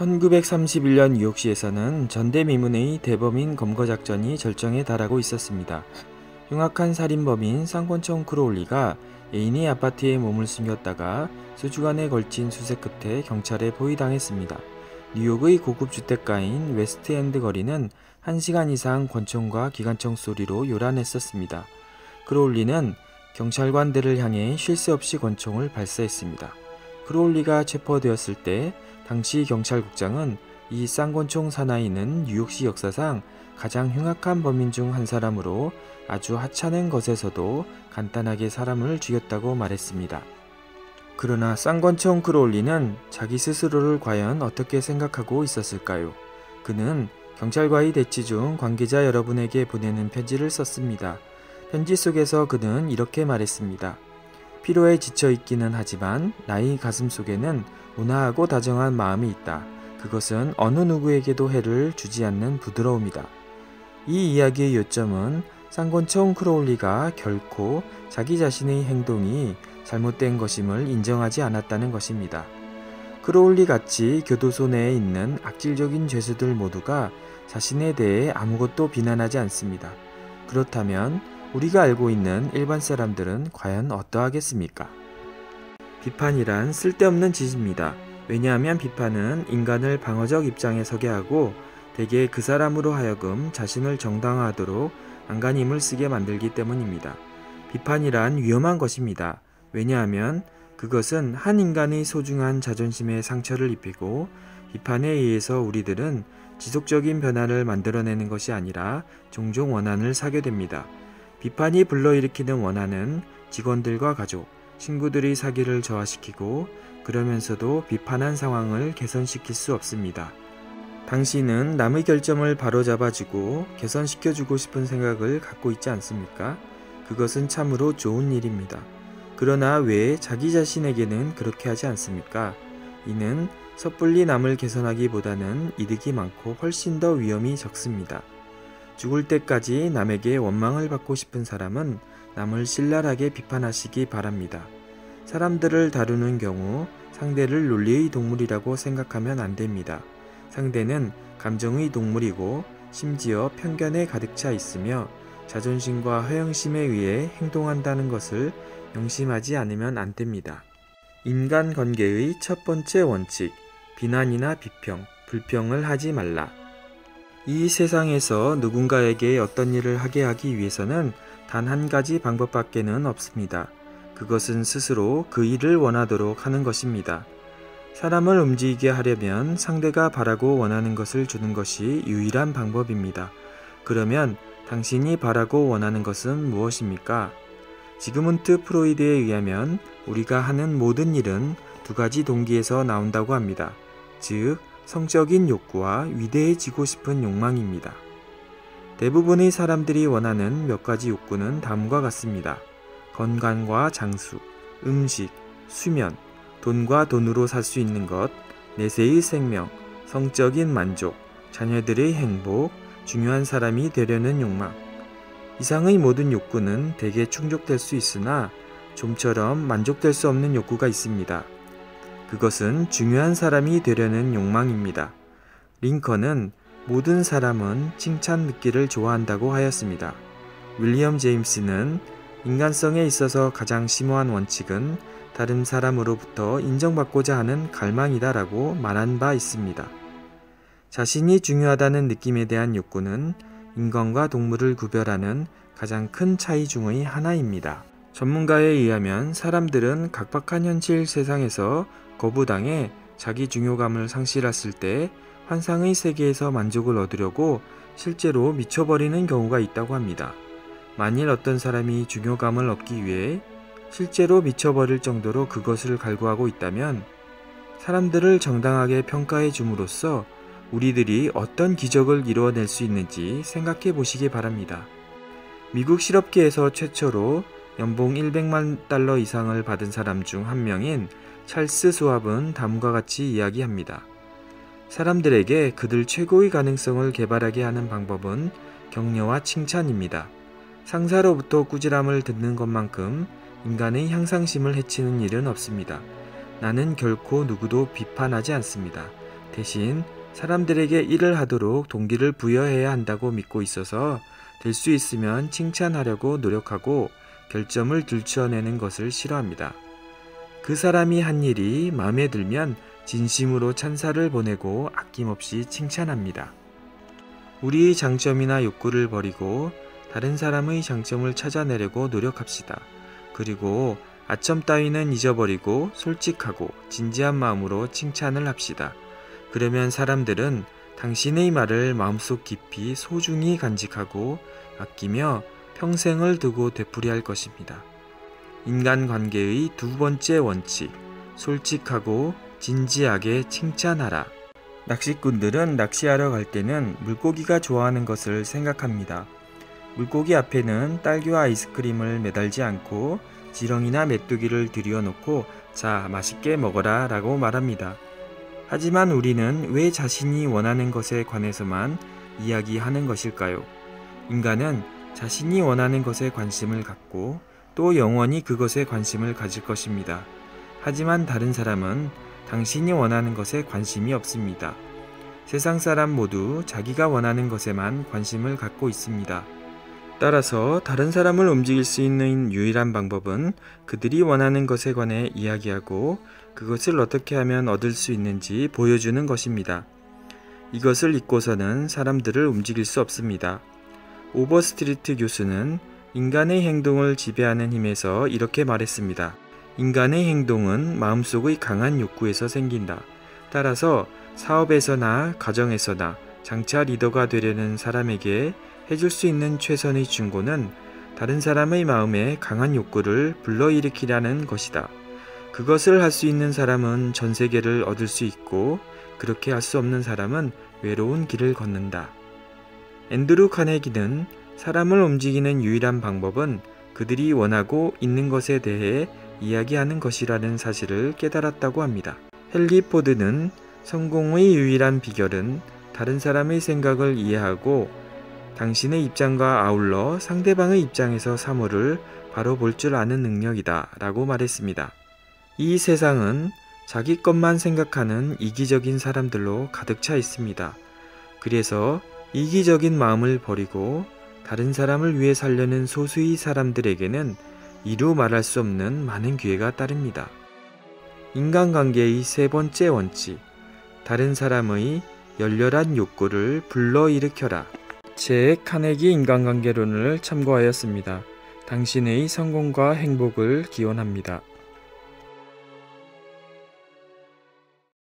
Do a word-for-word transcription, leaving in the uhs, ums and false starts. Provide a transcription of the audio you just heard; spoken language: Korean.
천구백삼십일 년 뉴욕시에서는 전대미문의 대범인 검거작전이 절정에 달하고 있었습니다. 흉악한 살인범인 쌍권총 크로울리가 애인의 아파트에 몸을 숨겼다가 수주간에 걸친 수색 끝에 경찰에 포위당했습니다. 뉴욕의 고급 주택가인 웨스트엔드 거리는 한 시간 이상 권총과 기관총 소리로 요란했었습니다. 크로울리는 경찰관들을 향해 쉴 새 없이 권총을 발사했습니다. 크로울리가 체포되었을 때 당시 경찰국장은 이 쌍권총 사나이는 뉴욕시 역사상 가장 흉악한 범인 중 한 사람으로 아주 하찮은 것에서도 간단하게 사람을 죽였다고 말했습니다. 그러나 쌍권총 크로울리는 자기 스스로를 과연 어떻게 생각하고 있었을까요? 그는 경찰과의 대치 중 관계자 여러분에게 보내는 편지를 썼습니다. 편지 속에서 그는 이렇게 말했습니다. 피로에 지쳐있기는 하지만 나의 가슴 속에는 온화하고 다정한 마음이 있다. 그것은 어느 누구에게도 해를 주지 않는 부드러움이다. 이 이야기의 요점은 쌍권총 크로울리가 결코 자기 자신의 행동이 잘못된 것임을 인정하지 않았다는 것입니다. 크로울리 같이 교도소 내에 있는 악질적인 죄수들 모두가 자신에 대해 아무것도 비난하지 않습니다. 그렇다면 우리가 알고 있는 일반 사람들은 과연 어떠하겠습니까? 비판이란 쓸데없는 짓입니다. 왜냐하면 비판은 인간을 방어적 입장에 서게 하고 대개 그 사람으로 하여금 자신을 정당화하도록 안간힘을 쓰게 만들기 때문입니다. 비판이란 위험한 것입니다. 왜냐하면 그것은 한 인간의 소중한 자존심에 상처를 입히고 비판에 의해서 우리들은 지속적인 변화를 만들어내는 것이 아니라 종종 원한을 사게 됩니다. 비판이 불러일으키는 원한은 직원들과 가족, 친구들의 사기를 저하시키고 그러면서도 비판한 상황을 개선시킬 수 없습니다. 당신은 남의 결점을 바로잡아주고 개선시켜주고 싶은 생각을 갖고 있지 않습니까? 그것은 참으로 좋은 일입니다. 그러나 왜 자기 자신에게는 그렇게 하지 않습니까? 이는 섣불리 남을 개선하기보다는 이득이 많고 훨씬 더 위험이 적습니다. 죽을 때까지 남에게 원망을 받고 싶은 사람은 남을 신랄하게 비판하시기 바랍니다. 사람들을 다루는 경우 상대를 논리의 동물이라고 생각하면 안 됩니다. 상대는 감정의 동물이고 심지어 편견에 가득 차 있으며 자존심과 허영심에 의해 행동한다는 것을 명심하지 않으면 안 됩니다. 인간관계의 첫 번째 원칙, 비난이나 비평, 불평을 하지 말라. 이 세상에서 누군가에게 어떤 일을 하게 하기 위해서는 단 한 가지 방법밖에는 없습니다. 그것은 스스로 그 일을 원하도록 하는 것입니다. 사람을 움직이게 하려면 상대가 바라고 원하는 것을 주는 것이 유일한 방법입니다. 그러면 당신이 바라고 원하는 것은 무엇입니까? 지그문트 프로이드에 의하면 우리가 하는 모든 일은 두 가지 동기에서 나온다고 합니다. 즉, 성적인 욕구와 위대해지고 싶은 욕망입니다. 대부분의 사람들이 원하는 몇 가지 욕구는 다음과 같습니다. 건강과 장수, 음식, 수면, 돈과 돈으로 살 수 있는 것, 내세의 생명, 성적인 만족, 자녀들의 행복, 중요한 사람이 되려는 욕망. 이상의 모든 욕구는 대개 충족될 수 있으나 좀처럼 만족될 수 없는 욕구가 있습니다. 그것은 중요한 사람이 되려는 욕망입니다. 링컨은 모든 사람은 칭찬 듣기를 좋아한다고 하였습니다. 윌리엄 제임스는 인간성에 있어서 가장 심오한 원칙은 다른 사람으로부터 인정받고자 하는 갈망이다 라고 말한 바 있습니다. 자신이 중요하다는 느낌에 대한 욕구는 인간과 동물을 구별하는 가장 큰 차이 중의 하나입니다. 전문가에 의하면 사람들은 각박한 현실 세상에서 거부당해 자기 중요감을 상실했을 때 환상의 세계에서 만족을 얻으려고 실제로 미쳐버리는 경우가 있다고 합니다. 만일 어떤 사람이 중요감을 얻기 위해 실제로 미쳐버릴 정도로 그것을 갈구하고 있다면 사람들을 정당하게 평가해 줌으로써 우리들이 어떤 기적을 이루어낼 수 있는지 생각해 보시기 바랍니다. 미국 실업계에서 최초로 연봉 일백만 달러 이상을 받은 사람 중 한 명인 찰스 수왑은 다음과 같이 이야기합니다. 사람들에게 그들 최고의 가능성을 개발하게 하는 방법은 격려와 칭찬입니다. 상사로부터 꾸지람을 듣는 것만큼 인간의 향상심을 해치는 일은 없습니다. 나는 결코 누구도 비판하지 않습니다. 대신 사람들에게 일을 하도록 동기를 부여해야 한다고 믿고 있어서 될 수 있으면 칭찬하려고 노력하고 결점을 들춰내는 것을 싫어합니다. 그 사람이 한 일이 마음에 들면 진심으로 찬사를 보내고 아낌없이 칭찬합니다. 우리의 장점이나 욕구를 버리고 다른 사람의 장점을 찾아내려고 노력합시다. 그리고 아첨 따위는 잊어버리고 솔직하고 진지한 마음으로 칭찬을 합시다. 그러면 사람들은 당신의 말을 마음속 깊이 소중히 간직하고 아끼며 평생을 두고 되풀이할 것입니다. 인간관계의 두 번째 원칙, 솔직하고 진지하게 칭찬하라. 낚시꾼들은 낚시하러 갈 때는 물고기가 좋아하는 것을 생각합니다. 물고기 앞에는 딸기와 아이스크림을 매달지 않고 지렁이나 메뚜기를 들여놓고 자, 맛있게 먹어라 라고 말합니다. 하지만 우리는 왜 자신이 원하는 것에 관해서만 이야기하는 것일까요? 인간은 자신이 원하는 것에 관심을 갖고 또 영원히 그것에 관심을 가질 것입니다. 하지만 다른 사람은 당신이 원하는 것에 관심이 없습니다. 세상 사람 모두 자기가 원하는 것에만 관심을 갖고 있습니다. 따라서 다른 사람을 움직일 수 있는 유일한 방법은 그들이 원하는 것에 관해 이야기하고 그것을 어떻게 하면 얻을 수 있는지 보여주는 것입니다. 이것을 잊고서는 사람들을 움직일 수 없습니다. 오버스트리트 교수는 인간의 행동을 지배하는 힘에서 이렇게 말했습니다. 인간의 행동은 마음속의 강한 욕구에서 생긴다. 따라서 사업에서나 가정에서나 장차 리더가 되려는 사람에게 해줄 수 있는 최선의 충고는 다른 사람의 마음에 강한 욕구를 불러일으키라는 것이다. 그것을 할 수 있는 사람은 전 세계를 얻을 수 있고 그렇게 할 수 없는 사람은 외로운 길을 걷는다. 앤드루 카네기는 사람을 움직이는 유일한 방법은 그들이 원하고 있는 것에 대해 이야기하는 것이라는 사실을 깨달았다고 합니다. 헨리 포드는 성공의 유일한 비결은 다른 사람의 생각을 이해하고 당신의 입장과 아울러 상대방의 입장에서 사물을 바로 볼 줄 아는 능력이다 라고 말했습니다. 이 세상은 자기 것만 생각하는 이기적인 사람들로 가득 차 있습니다. 그래서 이기적인 마음을 버리고 다른 사람을 위해 살려는 소수의 사람들에게는 이루 말할 수 없는 많은 기회가 따릅니다. 인간관계의 세 번째 원칙, 다른 사람의 열렬한 욕구를 불러일으켜라. 제 카네기 인간관계론을 참고하였습니다. 당신의 성공과 행복을 기원합니다.